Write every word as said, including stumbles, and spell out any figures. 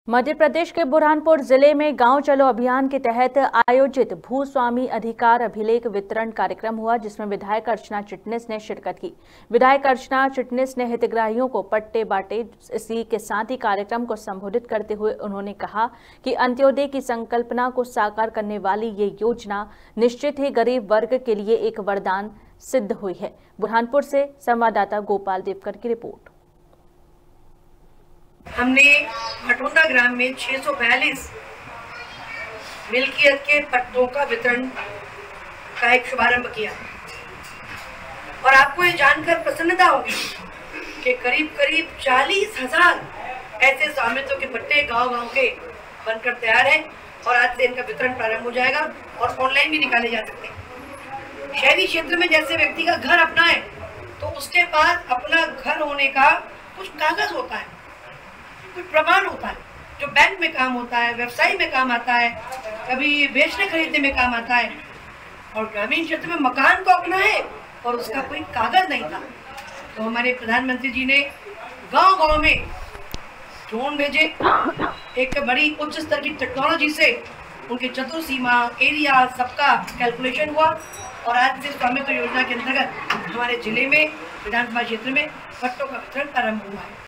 मध्य प्रदेश के बुरहानपुर जिले में गांव चलो अभियान के तहत आयोजित भूस्वामी अधिकार अभिलेख वितरण कार्यक्रम हुआ, जिसमें विधायक अर्चना चिटनिस ने शिरकत की। विधायक अर्चना चिटनिस ने हितग्राहियों को पट्टे बांटे। इसी के साथ ही कार्यक्रम को संबोधित करते हुए उन्होंने कहा कि अंत्योदय की संकल्पना को साकार करने वाली ये योजना निश्चित ही गरीब वर्ग के लिए एक वरदान सिद्ध हुई है। बुरहानपुर से संवाददाता गोपाल देवकर की रिपोर्ट। हमने भटोंदा ग्राम में छह सौ बयालीस मिल्कियत के पट्टों का वितरण का एक शुभारंभ किया और आपको ये जानकर प्रसन्नता होगी कि करीब करीब चालीस हजार ऐसे स्वामित्व के पट्टे गांव-गांव के बनकर तैयार हैं और आज से इनका वितरण प्रारंभ हो जाएगा और ऑनलाइन भी निकाले जा सकते हैं। शहरी क्षेत्र में जैसे व्यक्ति का घर अपना है तो उसके पास अपना घर होने का कुछ कागज होता है, कुछ प्रमाण होता है जो बैंक में काम होता है, व्यवसाय में काम आता है, कभी बेचने खरीदने में काम आता है। और ग्रामीण क्षेत्र में मकान तो अपना है और उसका कोई कागज नहीं था। तो हमारे प्रधानमंत्री जी ने गांव-गांव में ड्रोन भेजे, एक बड़ी उच्च स्तर की टेक्नोलॉजी से उनके चतुर सीमा एरिया सबका कैलकुलेशन हुआ और आज से स्वामित्व योजना के अंतर्गत हमारे जिले में विधानसभा क्षेत्र में पट्टों का वितरण प्रारंभ हुआ है।